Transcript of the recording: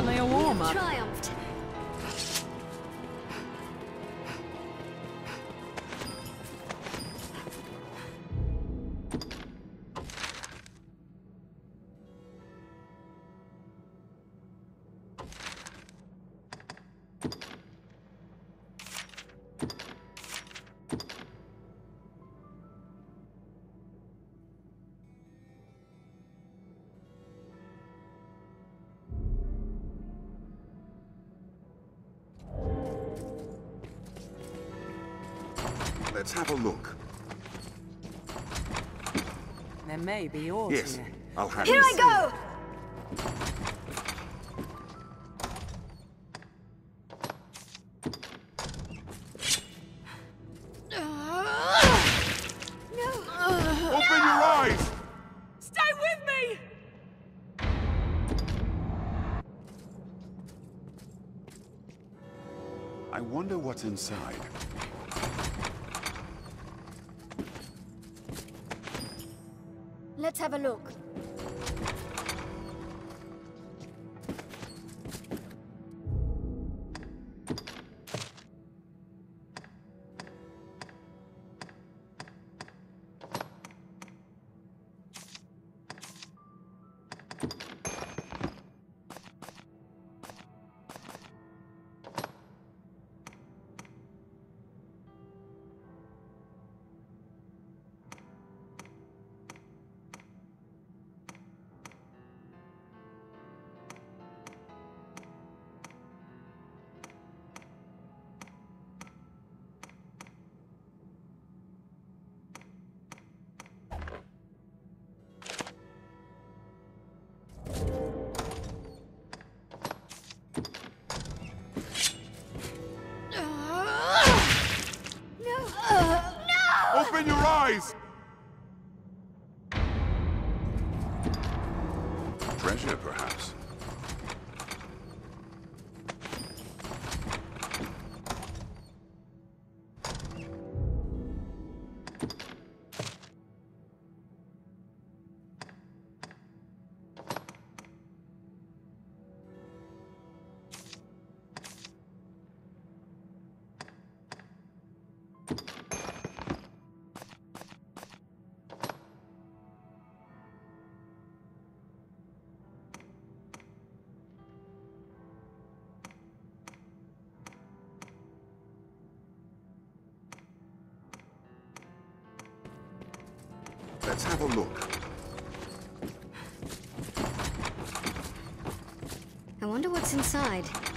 Only a warm-up. Triumphed. Let's have a look. There may be ores Yes, here. I'll have Here it. I go! Open your eyes! Stay with me! I wonder what's inside. Let's have a look. Open your eyes! Treasure, perhaps. Let's have a look. I wonder what's inside.